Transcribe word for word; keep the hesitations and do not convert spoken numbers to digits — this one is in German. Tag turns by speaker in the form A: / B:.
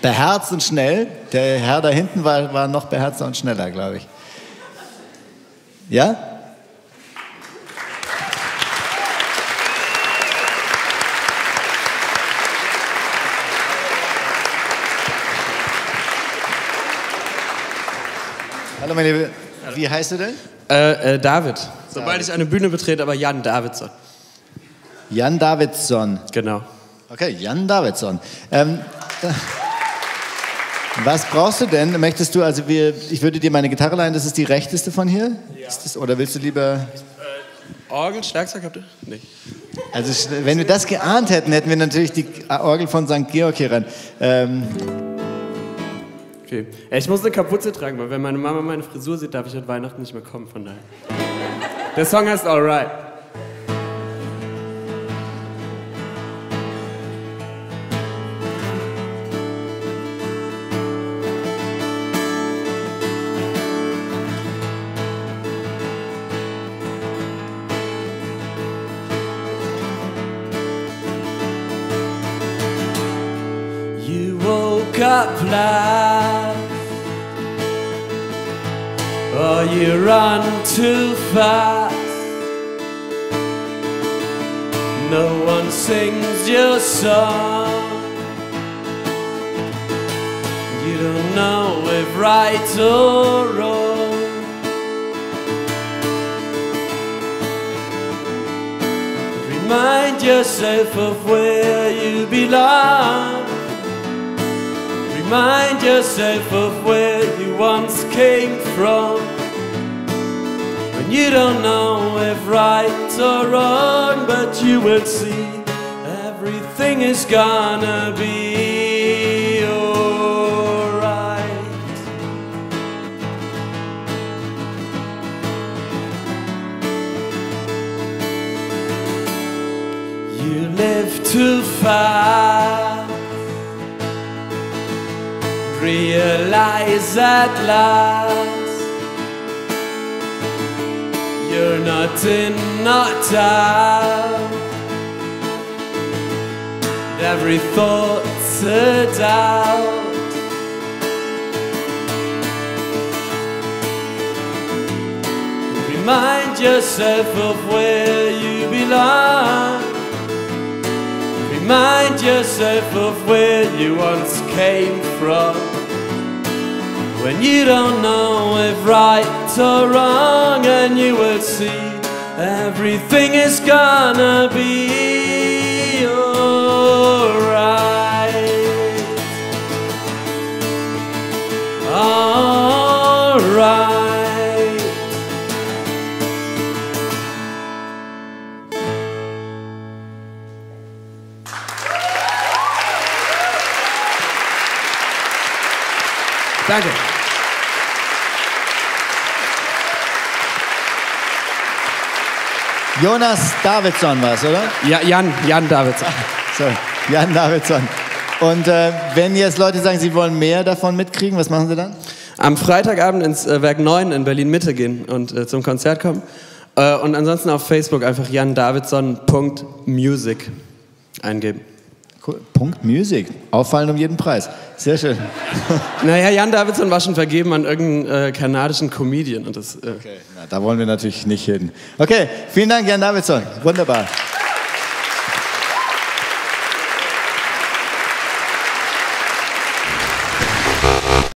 A: beherzt und schnell. Der Herr da hinten war, war noch beherzter und schneller, glaube ich. Ja? Hallo meine Liebe, wie heißt du denn?
B: Äh, äh, David. Sobald David. ich eine Bühne betrete, aber Jan Davidsson.
A: Jan Davidsson.
B: Genau.
A: Okay, Jan Davidsson. Ähm, was brauchst du denn? Möchtest du, also wir, ich würde dir meine Gitarre leihen, das ist die rechteste von hier? Ja. Ist das, oder willst du lieber...
B: Äh, Orgel, Schlagzeug habt ihr? Nee.
A: Also wenn wir das geahnt hätten, hätten wir natürlich die Orgel von Sankt Georg hier ran. Ähm,
B: Okay. Ich muss eine Kapuze tragen, weil wenn meine Mama meine Frisur sieht, darf ich an Weihnachten nicht mehr kommen, von daher. Der Song heißt Alright. You woke up last, or you run too fast. No one sings your song. You don't know if right or wrong. Remind yourself of where you belong. Remind yourself of where you once came from. When you don't know if right or wrong, but you will see everything is gonna be alright. You live too fast. Realize at last you're not in, not out. Every thought's a doubt. Remind yourself of where you belong. Remind yourself of where you once came from. When you don't know if right or wrong, and you will see everything is gonna be alright. Alright. Danke.
A: Jonas Davidsson war es, oder?
B: Ja, Jan, Jan Davidsson.
A: Sorry, Jan Davidsson. Und äh, wenn jetzt Leute sagen, sie wollen mehr davon mitkriegen, was machen sie dann?
B: Am Freitagabend ins äh, Werk neun in Berlin-Mitte gehen und äh, zum Konzert kommen. Äh, und ansonsten auf Facebook einfach jan davidsson punkt music eingeben.
A: Cool. Punkt Music. Auffallen um jeden Preis. Sehr schön.
B: Naja, Jan Davidsson war schon vergeben an irgendeinen äh, kanadischen Comedian. Und das, äh
A: okay, na, da wollen wir natürlich nicht hin. Okay, vielen Dank, Jan Davidsson. Wunderbar.